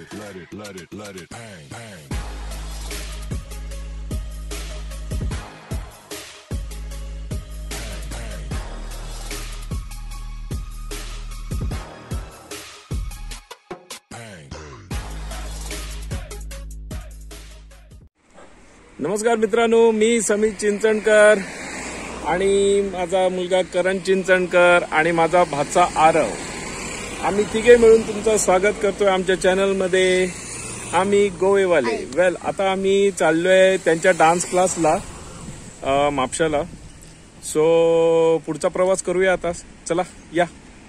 let it bang, bang. नमस्कार मित्रांनो, मी समीर चिंचणकर आणि माझा मुलगा करण चिंचणकर आणि माझा भाचा आरव, आम्ही तिघे मिळून तुमचं स्वागत करतोय आमच्या चॅनलमध्ये. आम्ही गोवेवाले. वेल, आता आम्ही चाललोय त्यांच्या डान्स क्लासला म्हापशाला. सो पुढचा प्रवास करूया आता. चला या.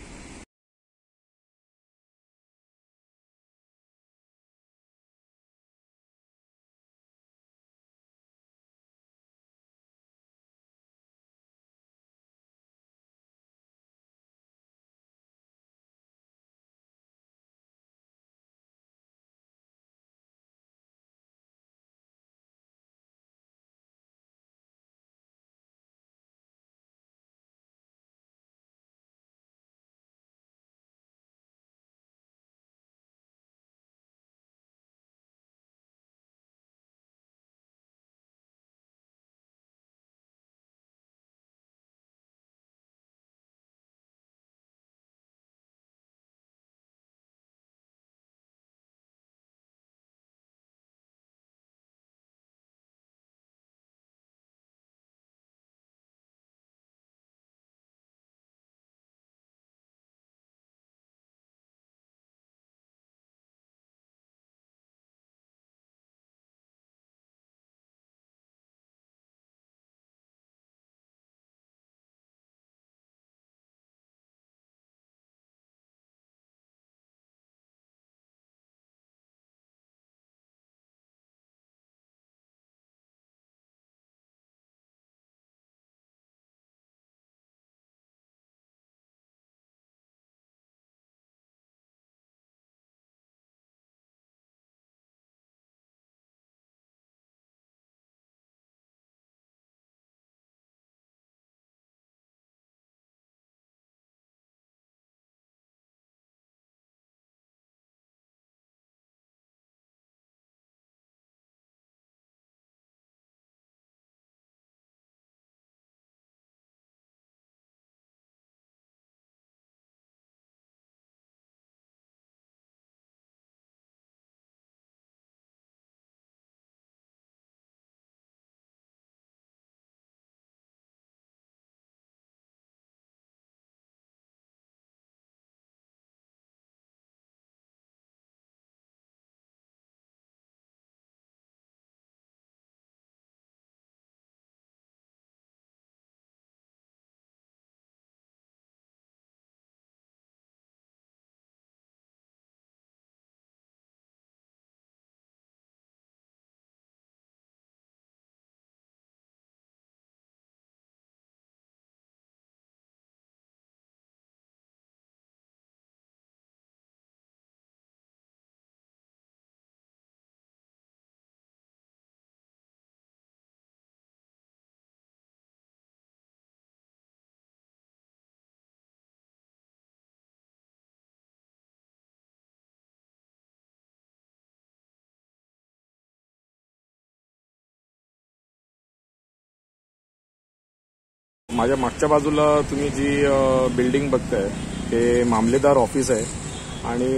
माझ्या मागच्या बाजूला तुम्ही जी बिल्डिंग बघताय ते मामलेदार ऑफिस आहे आणि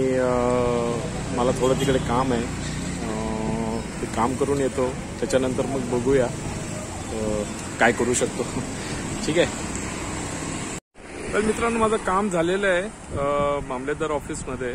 मला थोडं तिकडे काम आहे. ते काम करून येतो, त्याच्यानंतर मग बघूया काय करू शकतो. ठीक आहे. तर मित्रांनो, माझं काम झालेलं आहे मामलेदार ऑफिसमध्ये.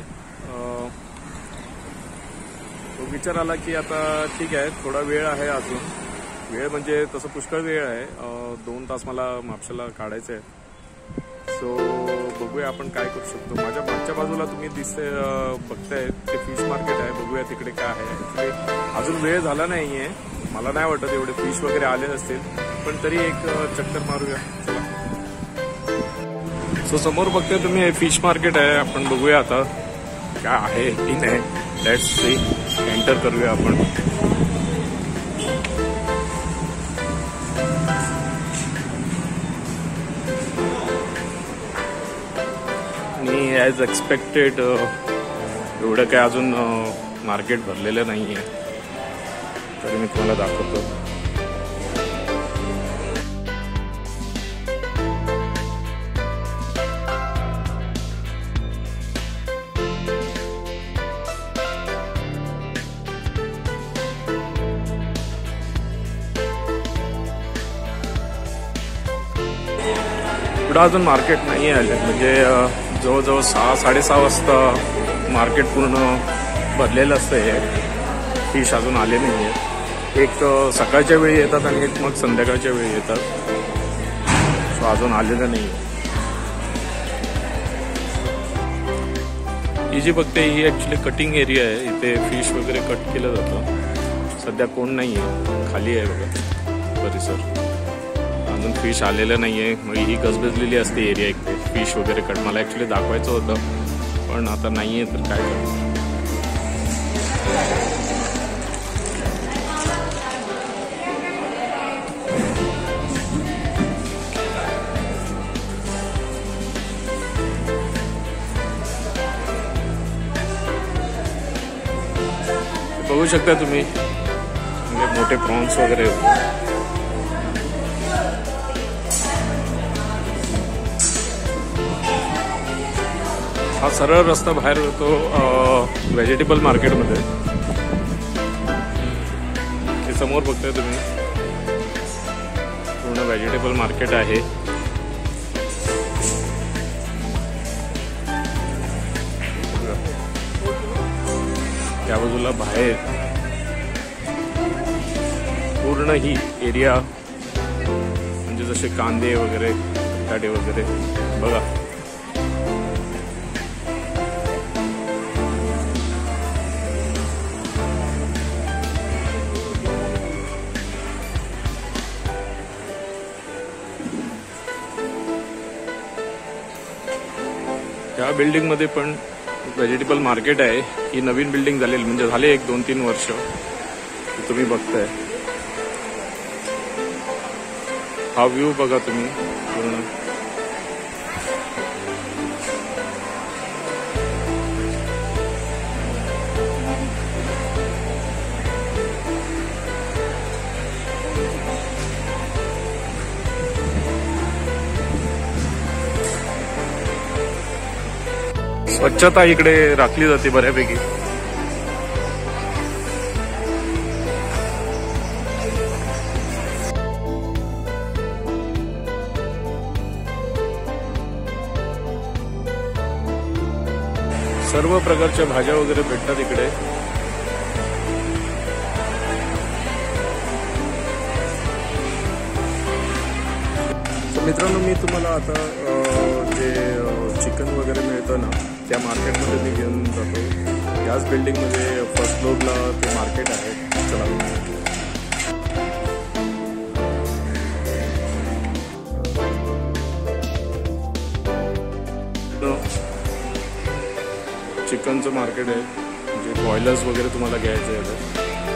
विचार आला की आता ठीक आहे, थोडा वेळ आहे अजून. वेळ म्हणजे तसं पुष्कळ वेळ आहे. 2 तास मला म्हापशाला काढायचं आहे. सो बघूया आपण काय करू शकतो. माझ्या मागच्या बाजूला तुम्ही बघताय ते फिश मार्केट आहे. बघूया तिकडे काय आहे. ॲक्च्युली अजून वेळ झाला नाहीये. मला नाही वाटत एवढे फिश वगैरे आले असतील, पण तरी एक चक्कर मारूया. चला. सो समोर बघताय तुम्ही हे फिश मार्केट आहे. आपण बघूया आता काय आहे की नाही. Let's see. एंटर करूया आपण. आणि ॲज एक्सपेक्टेड एवढं काय अजून मार्केट भरलेलं नाही आहे, तरी मी तुम्हाला दाखवतो. अजून मार्केट नाही आले, म्हणजे जवळजवळ 6-6:30 वाजता मार्केट पूर्ण भरलेलं असतं. हे फिश अजून आले नाही आहे. एक सकाळच्या वेळी येतात आणि एक मग संध्याकाळच्या वेळी येतात. सो अजून आलेलं नाही. ही जी बघते ही ॲक्च्युली कटिंग एरिया आहे. इथे फिश वगैरे कट केलं जातं. सध्या कोण नाही आहे, खाली आहे बघा परिसर. अजून फिश आलेलं नाही आहे. मग ही गजबजलेली असते एरिया इथे फिश वगैरे कट. मला ॲक्च्युली दाखवायचं होतं, पण आता नाही आहे तर काय करू. बघू शकता तुम्ही, म्हणजे मोठे प्रॉन्स वगैरे. हा सरळ रस्ता बाहेर होतो व्हेजिटेबल मार्केटमध्ये. हे समोर बघताय तुम्ही, पूर्ण व्हेजिटेबल मार्केट आहे. त्या बाजूला बाहेर पूर्ण ही एरिया, म्हणजे जसे कांदे वगैरे, बटाटे वगैरे बघा. या बिल्डिंगमध्ये पण व्हेजिटेबल मार्केट आहे. ही नवीन बिल्डिंग झालेली, म्हणजे झाले 1-2-3 वर्ष. तुम्ही बघताय हा व्ह्यू बघा तुम्ही पूर्ण. स्वच्छता इकडे राखली जाते बऱ्यापैकी. सर्व प्रकारच्या भाज्या वगैरे भेटतात इकडे. मित्रांनो, मी तुम्हाला आता जे चिकन वगैरे मिळतं ना, त्या मार्केटमध्ये मी घेऊन जातो. याच बिल्डिंगमध्ये फर्स्ट फ्लोअरला ते मार्केट आहे. चला. चिकनचं मार्केट आहे, म्हणजे बॉयलर्स वगैरे तुम्हाला घ्यायचे आहे.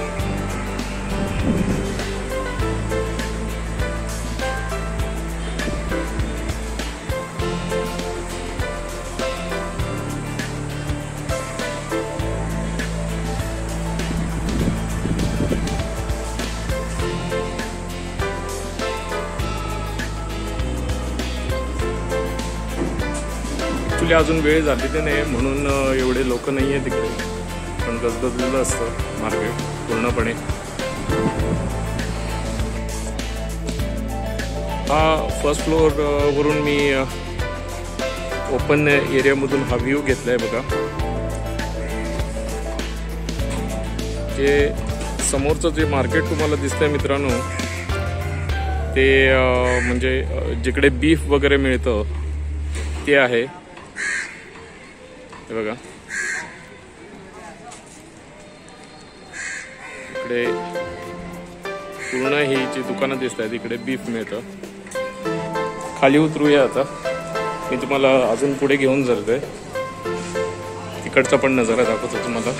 अजून वेळ झालेली नाही म्हणून एवढे लोक नाही आहे तिकडे, पण गजबजलेलं असतं मार्केट पूर्णपणे. हा फर्स्ट फ्लोअर वरून मी ओपन एरियामधून हा व्ह्यू घेतलाय बघा. जे समोरचं जे मार्केट तुम्हाला दिसतंय मित्रांनो, ते म्हणजे जिकडे बीफ वगैरे मिळतं ते आहे. हे बघा, इकडे पूर्ण ही जी दुकानं दिसत आहेत इकडे बीफ मिळतं. खाली उतरूया आता, मी तुम्हाला अजून पुढे घेऊन जातोय. तिकडचा पण नजारा दाखवतो तुम्हाला.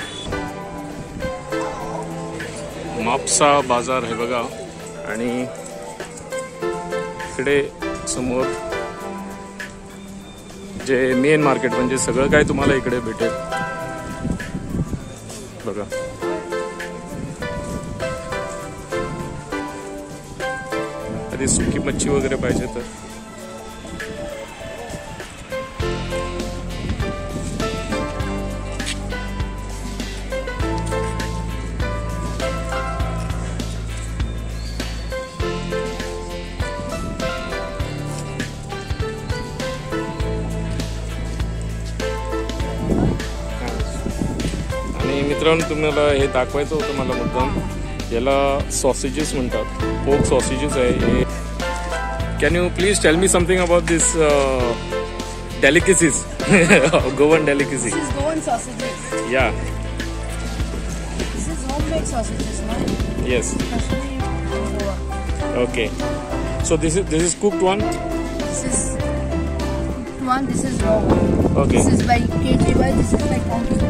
मापसा बाजार आहे बघा, आणि इकडे समोर जे मेन मार्केट, म्हणजे सगळं काय तुम्हाला इकडे भेटेल. बघा. कधी सुकी मच्छी वगैरे पाहिजे तर मित्रांनो तुम्हाला हे दाखवायचं होतं मला मुद्दाम. याला सॉसेजेस म्हणतात, पोक सॉसेजेस आहे हे. Can you please tell me something about this delicacies? Goan delicacy. This is Goan sausages. Yeah. This is homemade sausages, no? Yes. Especially in Goa. Okay. So this is cooked one. This is cooked one. This is raw one. Okay. This is by kg. By this is by pound.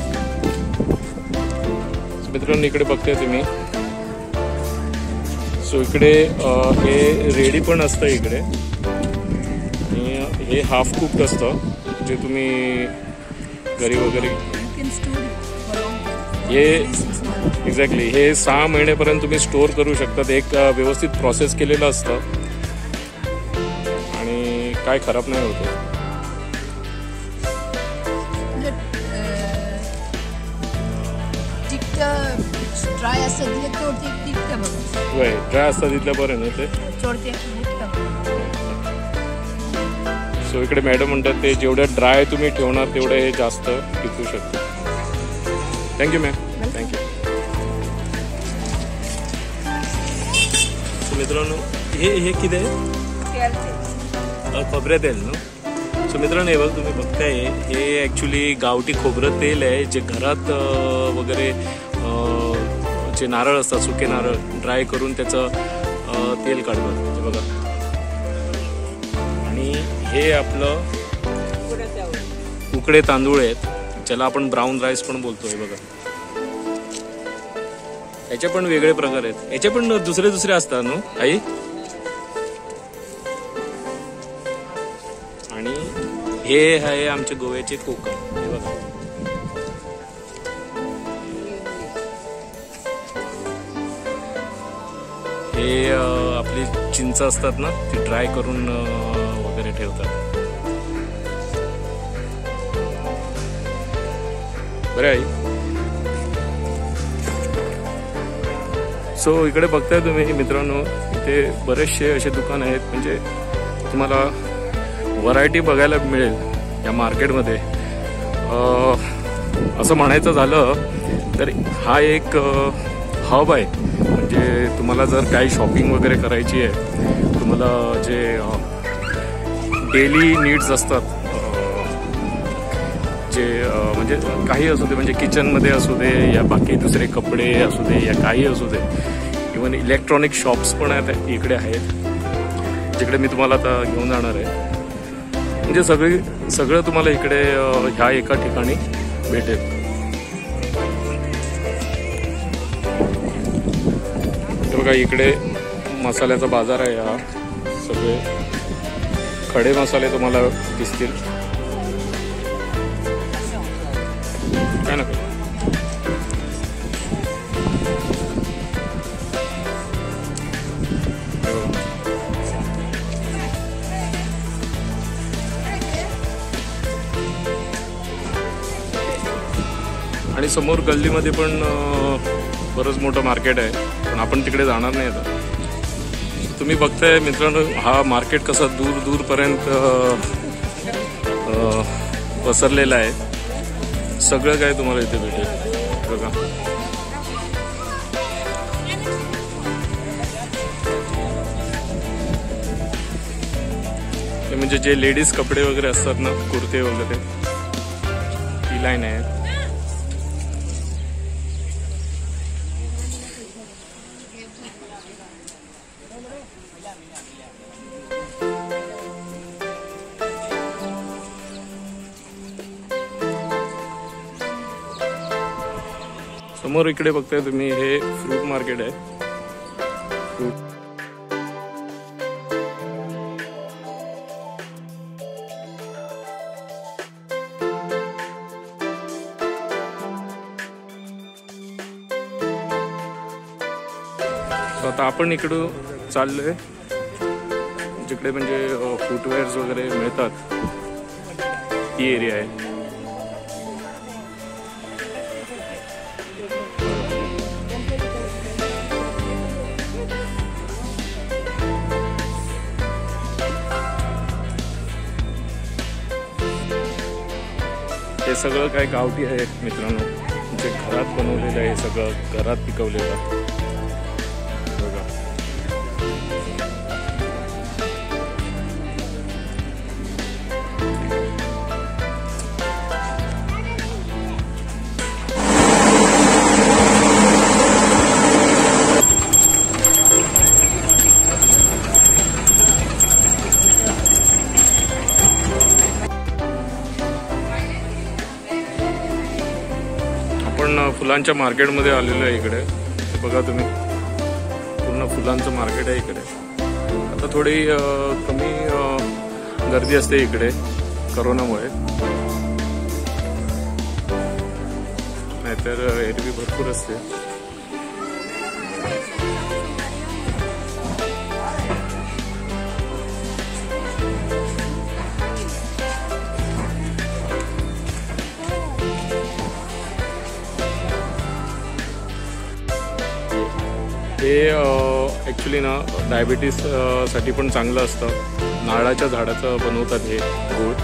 मित्रांनो इकडे बघताय तुम्ही. So इकडे हे ready पण असतं इकडे. हे हाफ कुक्ड असतं जे तुम्ही घरी वगैरे हे एक्झॅक्टली हे 6 महिन्यापर्यंत तुम्ही स्टोअर करू शकतात. एक व्यवस्थित प्रोसेस केलेलं असतं आणि काय खराब नाही होतं. ड्राय असतं दिलं तोडते टिकतं बघा. होय ड्राय असतं तिथलं बरं ना ते तोडते. सो इकडे मॅडम म्हणतात ते जेवढं ड्राय तुम्ही ठेवणार तेवढं हे जास्त टिकू शकतं. Thank you ma'am. थँक्यू. सो मित्रांनो हे किती आहे? खोबरं तेल ना. सो मित्रांनो हे बघ तुम्ही बघताय हे ॲक्च्युली गावठी खोबरं तेल आहे जे घरात वगैरे जे नारळ असतात सुके नारळ ड्राय करून त्याचं तेल काढतात हे बघा. आणि हे आपलं उकडे तांदूळ आहेत ज्याला आपण ब्राऊन राईस पण बोलतोय बघा. याचे पण वेगळे प्रकार आहेत. याचे पण दुसरे असतात ना आई. आणि हे आहे आमच्या गोव्याचे कोकम हे बघा. हे आपली चिंच असतात ना ती ड्राय करून वगैरे ठेवतात. बरे आई. सो इकडे बघताय तुम्ही मित्रांनो इथे बरेचसे असे दुकान आहेत म्हणजे तुम्हाला व्हरायटी बघायला मिळेल या मार्केटमध्ये. असं म्हणायचं झालं तर हा एक हब आहे. म्हणजे तुम्हाला जर काही शॉपिंग वगैरे करायची आहे तुम्हाला जे डेली नीड्स असतात जे म्हणजे काही असू दे म्हणजे किचनमध्ये असू दे या बाकी दुसरे कपडे असू दे या काही असू दे इवन इलेक्ट्रॉनिक शॉप्स पण आहेत इकडे आहेत जिकडे मी तुम्हाला आता घेऊन जाणार आहे. म्हणजे सगळं तुम्हाला इकडे ह्या एका ठिकाणी भेटेल. बघा इकडे मसाल्याचा बाजार आहे. हा सगळे खडे मसाले तुम्हाला दिसतील काय ना. आणि समोर गल्लीमध्ये पण बरंच मोठं मार्केट आहे पण आपण तिकडे जाणार नाही आता. तुम्ही बघताय मित्रांनो हा मार्केट कसा दूरपर्यंत पसरलेला आहे. सगळं काय तुम्हाला इथे भेटेल बघा. हे म्हणजे जे लेडीज कपडे वगैरे असतात ना कुर्ते वगैरे ती लाईन आहे. समोर इकडे बघताय तुम्ही हे फ्रूट मार्केट आहे. फ्रूट तर आपण इकडं चाललोय जिकडे म्हणजे फुटवेअर्स वगैरे मिळतात ती एरिया आहे. हे सगळं काय गावठी आहे मित्रांनो, जे घरात बनवलेलं आहे, सगळं घरात पिकवलेलं बघा. आपण फुलांच्या मार्केटमध्ये आलेलो आहे. इकडे बघा तुम्ही, पूर्ण फुलांचं मार्केट आहे इकडे. आता थोडी कमी गर्दी असते इकडे करोनामुळे, नाहीतर एरवी भरपूर असते. हे ॲक्च्युली ना डायबिटीस साठी पण चांगलं असतं. नारळाच्या झाडाचं बनवतात हे गोड,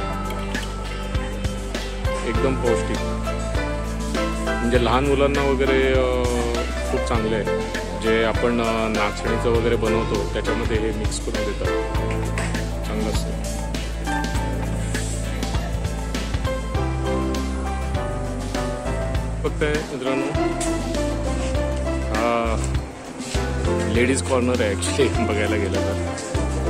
एकदम पौष्टिक, म्हणजे लहान मुलांना वगैरे खूप चांगले आहे. जे आपण नाचणीचं वगैरे बनवतो त्याच्यामध्ये हे मिक्स करून देतात, चांगलं असतं. फक्त मित्रांनो लेडीज कॉर्नर आहे ॲक्च्युली बघायला गेलं तर.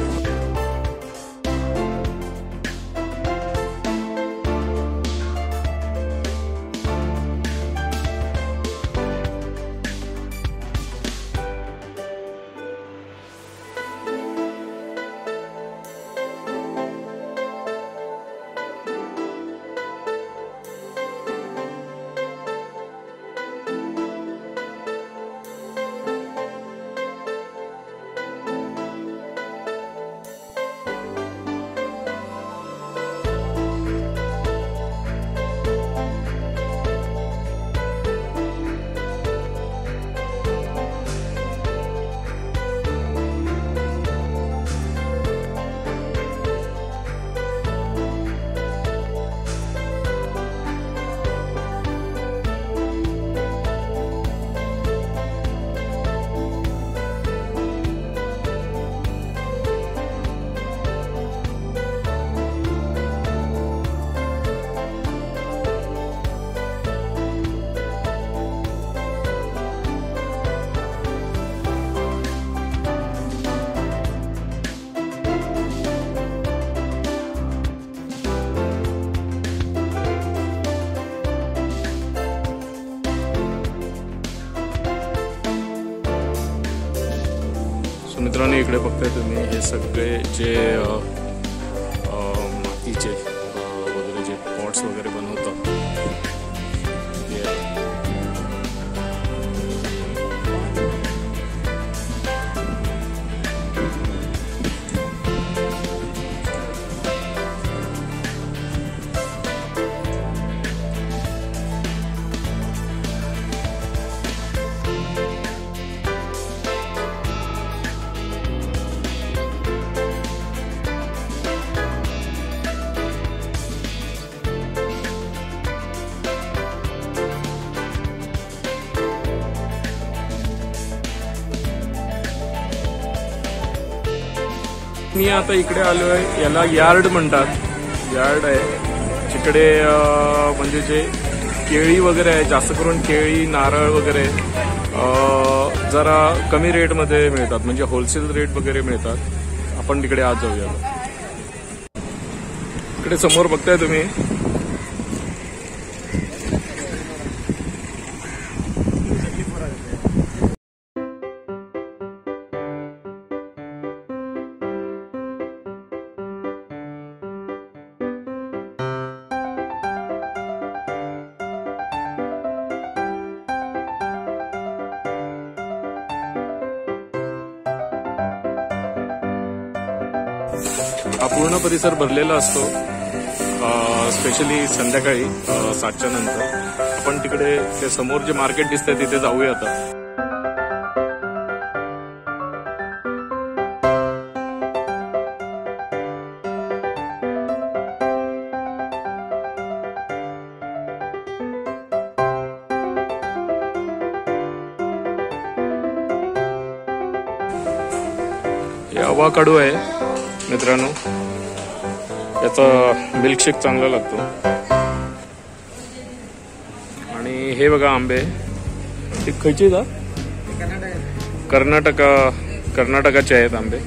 मित्रांनो इकडे बघताय तुम्ही, हे सगळे जे मातीचे वगैरे जे पॉट्स वगैरे बनवतात ते आहे. मी आता इकडे आलो आहे, याला यार्ड म्हणतात. यार्ड आहे जिकडे म्हणजे जे केळी वगैरे आहे, जास्त करून केळी, नारळ वगैरे जरा कमी रेटमध्ये मिळतात, म्हणजे होलसेल रेट वगैरे मिळतात. आपण तिकडे आज जाऊया. इकडे समोर बघताय तुम्ही, हा पूर्ण परिसर भरलेला असतो, स्पेशली संध्याकाळी 7च्या नंतर. आपण तिकडे ते समोर जे मार्केट दिसतंय तिथे जाऊया आता. हे अवाकाडो आहे मित्रांनो, याचा मिल्कशेक चांगला लागतो. आणि हे बघा आंबे, हे खयचे का? कर्नाटकाचे आहेत आंबे.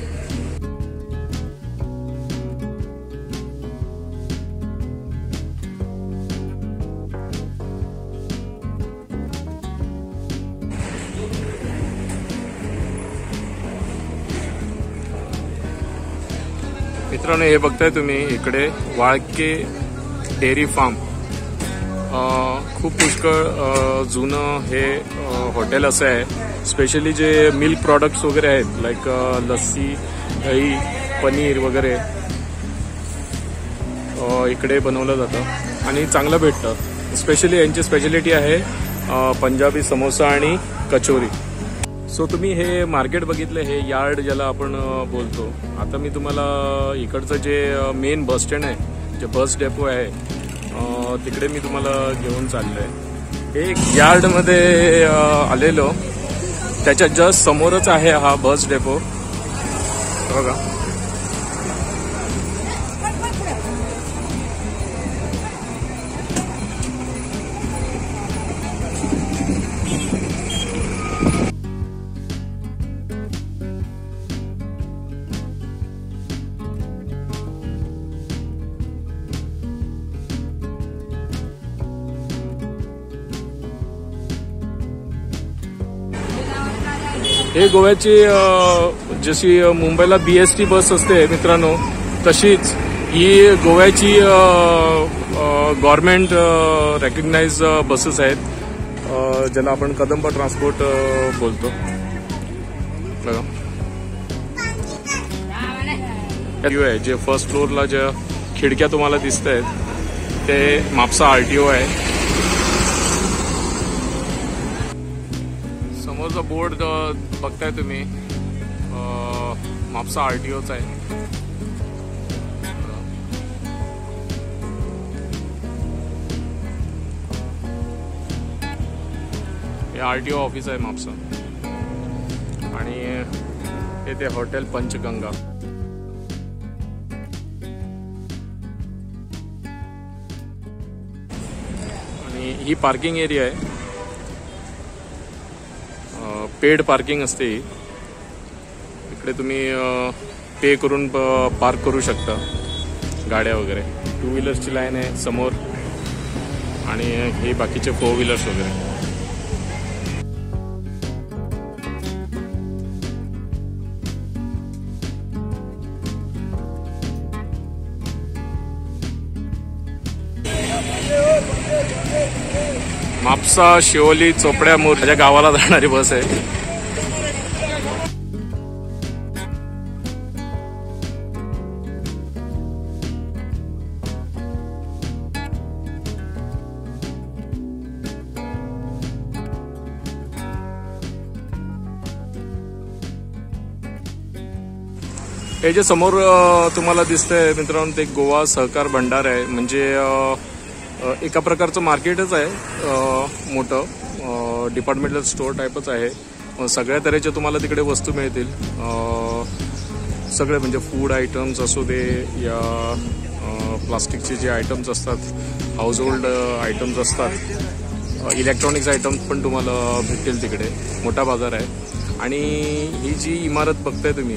मित्रांनो हे बघताय तुम्ही इकडे वाळके डेअरी फार्म. खूप पुष्कळ जुनं हे हॉटेल असं आहे. स्पेशली जे मिल्क प्रॉडक्ट्स वगैरे आहेत, लाईक लस्सी, दही, पनीर वगैरे इकडे बनवलं जातं आणि चांगलं भेटतं. स्पेशली यांची स्पेशालिटी आहे पंजाबी समोसा आणि कचोरी. सो तुम्ही हे मार्केट बघितलं, हे यार्ड ज्याला आपण बोलतो. आता मी तुम्हाला इकडचं जे मेन बस स्टँड आहे, जे बस डेपो आहे, तिकडे मी तुम्हाला घेऊन चाललोय. एक यार्डमध्ये आलेलो, त्याच्या जस्ट समोरच आहे हा बस डेपो बघा. हे गोव्याची जशी मुंबईला BST बस असते मित्रांनो, तशीच ही गोव्याची गव्हर्नमेंट रेकग्नाइज बसेस आहेत, ज्याला आपण कदंबा ट्रान्सपोर्ट बोलतो बघा. आहे जे फर्स्ट फ्लोअरला ज्या खिडक्या तुम्हाला दिसत आहेत ते म्हापसा RTO आहे. समोरचा बोर्ड बघताय तुम्ही, म्हापसा RTOचा आहे. हे RTO ऑफिस आहे म्हापसा. आणि हे ते हॉटेल पंचगंगा. आणि ही पार्किंग एरिया आहे, पेड पार्किंग असते. इकडे तुम्ही पे करून पार्क करू शकता गाड्या वगैरे. 2 व्हीलर्सची लाईन आहे समोर आणि हे बाकीचे 4 व्हीलर्स वगैरे. म्हापसा, शिवोली, चोपड्या, मोरच्या गावाला जाणारी बस आहे. हे जे समोर तुम्हाला दिसतंय मित्रांनो, ते गोवा सहकार भंडार आहे. म्हणजे एका प्रकारचं मार्केटच आहे, मोठं डिपार्टमेंटल स्टोअर टाईपच आहे. सगळ्या तऱ्हेच्या तुम्हाला तिकडे वस्तू मिळतील. सगळे म्हणजे फूड आयटम्स असू दे या प्लास्टिकचे जे आयटम्स असतात, हाऊस होल्ड आयटम्स असतात, इलेक्ट्रॉनिक्स आयटम्स पण तुम्हाला भेटतील तिकडे. मोठा बाजार आहे. आणि ही जी इमारत बघताय तुम्ही,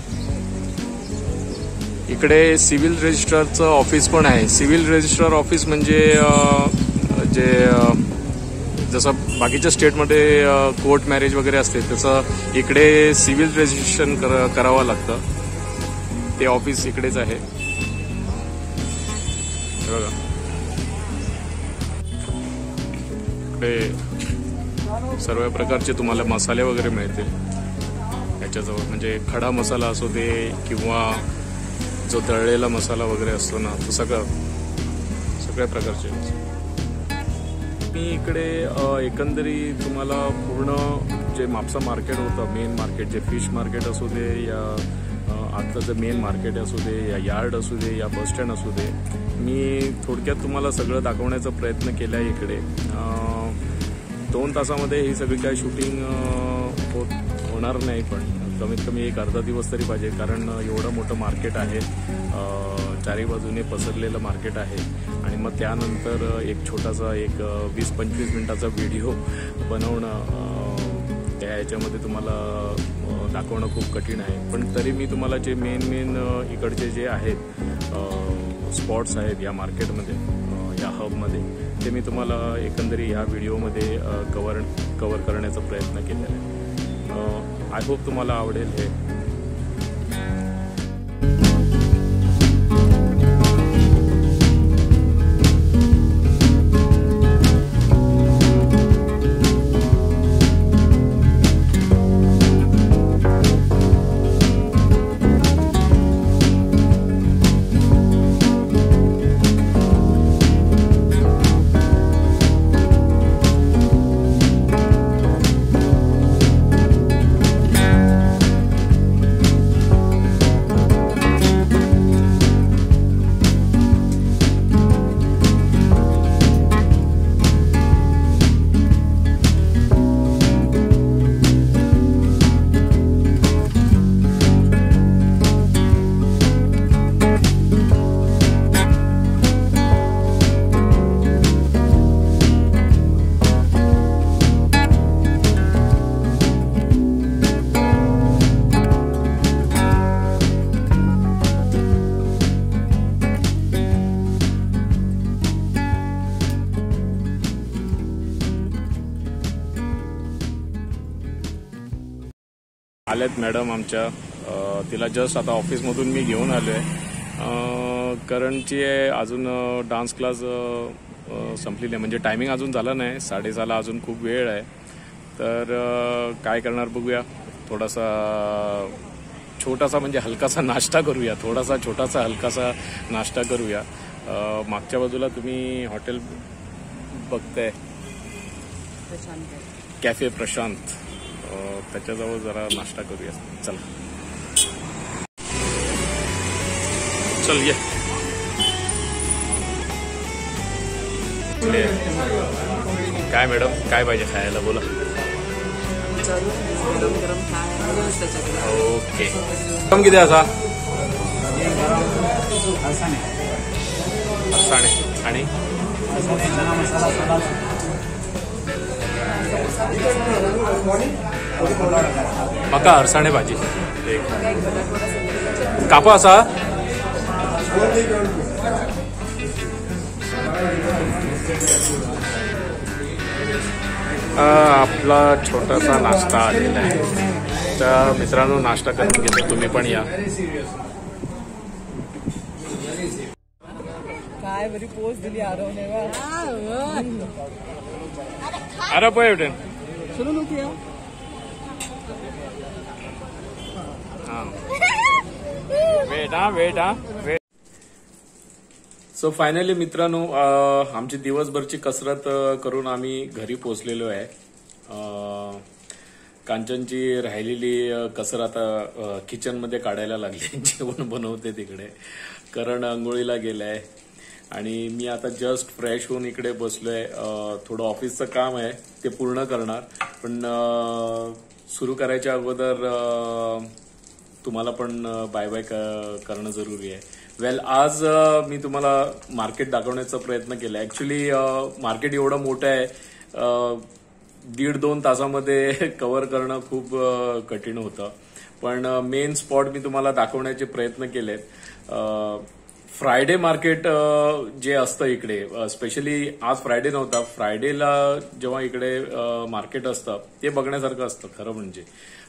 इकडे सिव्हिल रजिस्ट्रारचं ऑफिस पण आहे. सिव्हिल रजिस्ट्रार ऑफिस म्हणजे जे जसं बाकीच्या स्टेटमध्ये कोर्ट मॅरेज वगैरे असते, तसं इकडे सिव्हिल रजिस्ट्रेशन करावं लागतं. ते ऑफिस इकडेच आहे बघा. इकडे सर्व प्रकारचे तुम्हाला मसाले वगैरे मिळतील याच्याजवळ. म्हणजे खडा मसाला असू दे किंवा जो तळलेला मसाला वगैरे असतो ना तो सगळ्या प्रकारचे. मी इकडे एकंदरीत तुम्हाला पूर्ण जे म्हापसा मार्केट होतं, मेन मार्केट, जे फिश मार्केट असू दे या आजचं जे मेन मार्केट असू दे या यार्ड असू दे या बस स्टँड असू दे, मी थोडक्यात तुम्हाला सगळं दाखवण्याचा प्रयत्न केला आहे इकडे. 2 तासामध्ये ही सगळी काय शूटिंग होणार नाही, पण कमीत कमी एक अर्धा दिवस तरी पाहिजे, कारण एवढं मोठं मार्केट आहे, चारी बाजूने पसरलेलं मार्केट आहे. आणि मग त्यानंतर एक छोटासा 20-25 मिनिटाचा व्हिडिओ बनवणं त्या ह्याच्यामध्ये तुम्हाला दाखवणं खूप कठीण आहे. पण तरी मी तुम्हाला जे मेन इकडचे जे आहेत स्पॉट्स आहेत या मार्केटमध्ये, या हबमध्ये, ते मी तुम्हाला एकंदरीत ह्या व्हिडिओमध्ये कव्हर करण्याचा प्रयत्न केलेला आहे. आय होप तुम्हाला आवडेल हे. आल्यात मॅडम आमच्या. तिला जस्ट आता ऑफिसमधून मी घेऊन आलो आहे. करणची अजून डान्स क्लास संपलेली आहे, म्हणजे टायमिंग अजून झाला नाही, 6:30ला अजून खूप वेळ आहे. तर काय करणार बघूया, थोडासा छोटासा म्हणजे हलकासा नाश्ता करूया, छोटासा हलकासा नाश्ता करूया. मागच्या बाजूला तुम्ही हॉटेल बघताय, कॅफे प्रशांत, त्याच्याजवळ जरा नाश्ता करूया. चल ये. काय मॅडम, काय पाहिजे खायला बोला. ओके, कम किती असा आणि म्हाका अळसाणे भाजी कापा असा. आपला छोटासा नाश्ता आलेला आहे. तर मित्रांनो, नाश्ता करून घेतो, तुम्ही पण या. काय बरी पोस्ट दिली आरवने. अरे पोय उठे सुरू नव्हती. वेट. सो फायनली मित्रांनो, आमची दिवसभरची कसरत करून आम्ही घरी पोहोचलेलो आहे. कांचनची राहिलेली कसर आता किचनमध्ये काढायला लागली. जेवण बनवते तिकडे. करण अंघोळीला गेलाय आणि मी आता जस्ट फ्रेश होऊन इकडे बसलोय. थोडं ऑफिसचं काम आहे ते पूर्ण करणार, पण सुरू करायच्या अगोदर तुम्हाला पण बाय बाय करणं जरुरी आहे. आज मी तुम्हाला मार्केट दाखवण्याचा प्रयत्न केला. ऍक्च्युली मार्केट एवढं मोठं आहे, 1.5-2 तासामध्ये कव्हर करणं खूप कठीण होतं. पण मेन स्पॉट मी तुम्हाला दाखवण्याचे प्रयत्न केलेत. फ्रायडे मार्केट जे असतं इकडे, स्पेशली आज फ्रायडे नव्हता, फ्रायडेला जेव्हा इकडे मार्केट असतं ते बघण्यासारखं असतं खरं म्हणजे.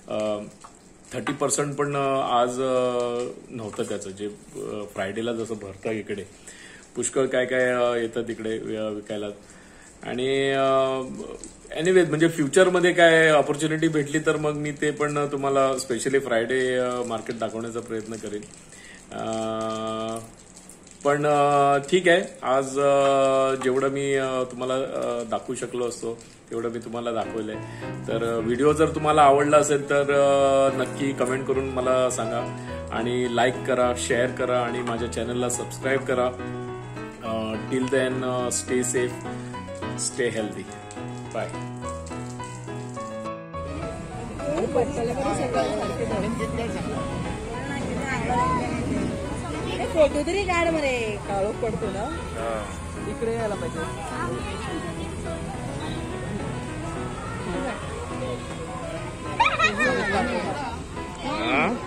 30% पण आज नव्हतं त्याचं, जे फ्रायडेला जसं भरतं इकडे. पुष्कळ काय येतं तिकडे विकायला. आणि एनिवेज म्हणजे फ्युचरमध्ये काय ऑपॉर्च्युनिटी भेटली तर मग मी ते पण तुम्हाला स्पेशली फ्रायडे मार्केट दाखवण्याचा प्रयत्न करेन. पण ठीक आहे, आज जेवढं मी तुम्हाला दाखवू शकलो असतो तेवढं मी तुम्हाला दाखवलंय. तर व्हिडिओ जर तुम्हाला आवडला असेल तर नक्की कमेंट करून मला सांगा आणि लाईक करा, शेअर करा आणि माझ्या चॅनलला सबस्क्राईब करा. Till then stay safe, stay healthy. Bye. Photo तरी काढ मरे, काळोख पडतो ना. इकडे यायला पाहिजे.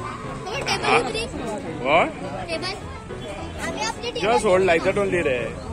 What? Just hold like that only.